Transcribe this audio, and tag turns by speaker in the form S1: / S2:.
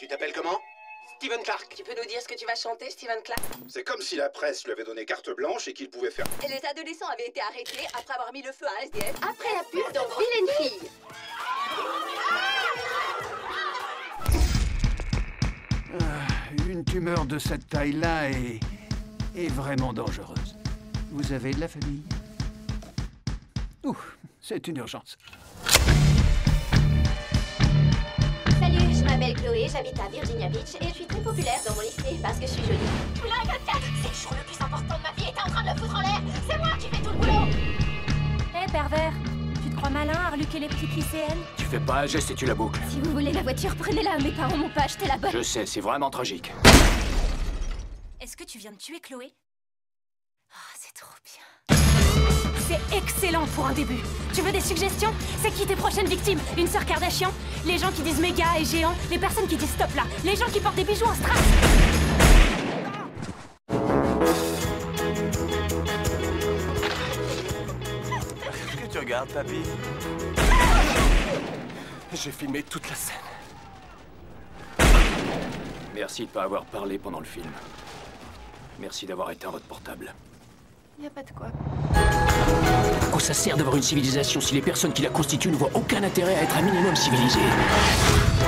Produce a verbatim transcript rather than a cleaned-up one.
S1: Tu t'appelles comment? Steven Clark.
S2: Tu peux nous dire ce que tu vas chanter, Steven Clark?
S3: C'est comme si la presse lui avait donné carte blanche et qu'il pouvait faire...
S2: Et les adolescents avaient été arrêtés après avoir mis le feu à un S D F. Après la pub dans Vilaine Fille.
S4: Euh, une tumeur de cette taille-là est... est vraiment dangereuse. Vous avez de la famille? Ouh, c'est une urgence.
S5: Salut, je m'appelle Chloé, j'habite à Virginia Beach et je suis très populaire dans mon lycée parce que je suis jolie. Oula, vingt-quatre, c'est le jour le plus important de ma vie et t'es en train de le foutre en l'air. C'est moi qui fais tout le boulot.
S6: Hé, hey, pervers, tu te crois malin à reluquer les petites lycéennes?
S7: Tu fais pas un geste et tu la boucles.
S6: Si vous voulez la voiture, prenez-la, mes parents m'ont pas acheté la bonne.
S7: Je sais, c'est vraiment tragique.
S6: Est-ce que tu viens de tuer Chloé? Oh, c'est trop bien. C'est excellent pour un début. Tu veux des suggestions? C'est qui tes prochaines victimes? Une sœur Kardashian? Les gens qui disent méga et géant? Les personnes qui disent stop là? Les gens qui portent des bijoux en strass?
S7: Qu'est-ce que tu regardes, papy? J'ai filmé toute la scène. Merci de pas avoir parlé pendant le film. Merci d'avoir éteint votre portable.
S6: Y a pas de quoi.
S7: À quoi ça sert d'avoir une civilisation si les personnes qui la constituent ne voient aucun intérêt à être un minimum civilisées?